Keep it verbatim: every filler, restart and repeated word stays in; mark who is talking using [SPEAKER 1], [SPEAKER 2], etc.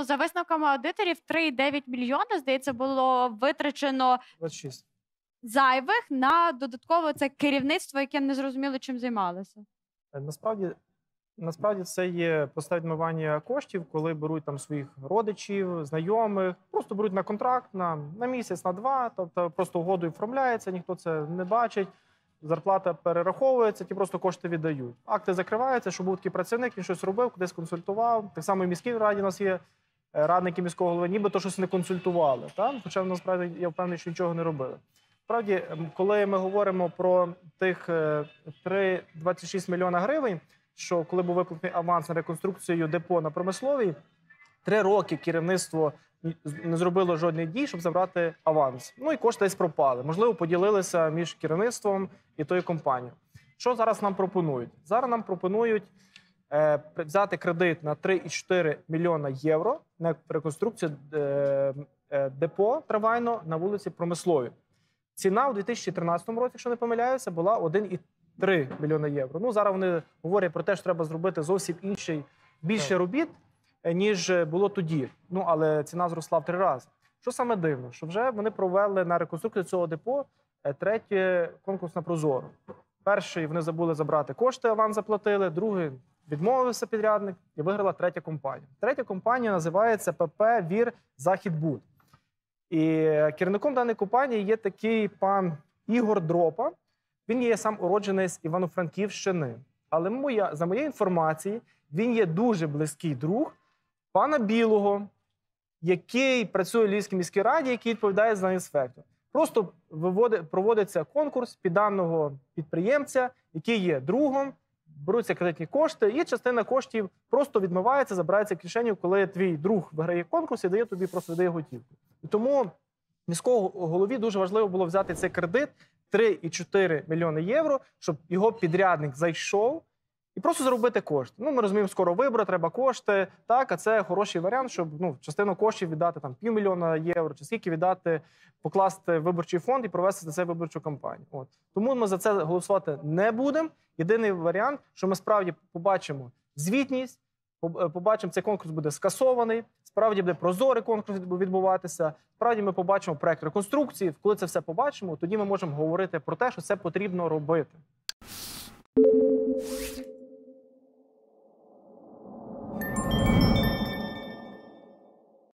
[SPEAKER 1] ну, за висновками аудиторів, три цілих дев'ять мільйона, здається, було витрачено
[SPEAKER 2] двадцять шість.
[SPEAKER 1] зайвих на додатково це керівництво, яке не зрозуміло, чим займалося.
[SPEAKER 2] Е, Насправді, насправді це є просте відмивання коштів, коли беруть там своїх родичів, знайомих, просто беруть на контракт на, на місяць, на два, тобто просто угодою оформляється, ніхто це не бачить, зарплата перераховується, ті просто кошти віддають. Акти закриваються, що був такий працівник, він щось робив, кудись консультував. Так само і в міській раді у нас є е, радники міського голови, нібито щось не консультували, так? Хоча насправді я впевнений, що нічого не робили. Справді, коли ми говоримо про тих три цілих двадцять шість мільйона гривень, що коли був виплатений аванс на реконструкцію депо на Промисловій, три роки керівництво не зробило жодних дій, щоб забрати аванс. Ну і кошти десь пропали. Можливо, поділилися між керівництвом і тою компанією. Що зараз нам пропонують? Зараз нам пропонують е, взяти кредит на три цілих чотири мільйона євро на реконструкцію е, е, депо трамвайного на вулиці Промисловій. Ціна у дві тисячі тринадцятому році, якщо не помиляюся, була один цілих три мільйона євро. Ну, зараз вони говорять про те, що треба зробити зовсім інший, більше робіт, ніж було тоді. Ну, але ціна зросла в три рази. Що саме дивно, що вже вони провели на реконструкцію цього депо третій конкурс на Прозоро. Перший вони забули забрати кошти, аванс заплатили, другий відмовився підрядник і виграла третя компанія. Третя компанія називається ПП «Вір Західбуд». І керівником даної компанії є такий пан Ігор Дропа. Він є сам уродженець Івано-Франківщини. Але моя, за моєю інформацією, він є дуже близький друг пана Білого, який працює в Львівській міській раді, який відповідає за інспектор. Просто виводить, проводиться конкурс під даного підприємця, який є другом, беруться кредитні кошти, і частина коштів просто відмивається, забирається в кишеню, коли твій друг виграє конкурс і дає тобі просто віддає готівку. І тому міського голові дуже важливо було взяти цей кредит три цілих чотири мільйони євро, щоб його підрядник зайшов і просто заробити кошти. Ну, ми розуміємо, скоро вибори, треба кошти, так, а це хороший варіант, щоб ну, частину коштів віддати там півмільйона євро, чи скільки віддати, покласти в виборчий фонд і провести за це виборчу кампанію. От. Тому ми за це голосувати не будемо. Єдиний варіант, що ми справді побачимо звітність, побачимо, цей конкурс буде скасований, справді буде прозорий конкурс відбуватися, справді ми побачимо проект реконструкції. Коли це все побачимо, тоді ми можемо говорити про те, що це потрібно робити.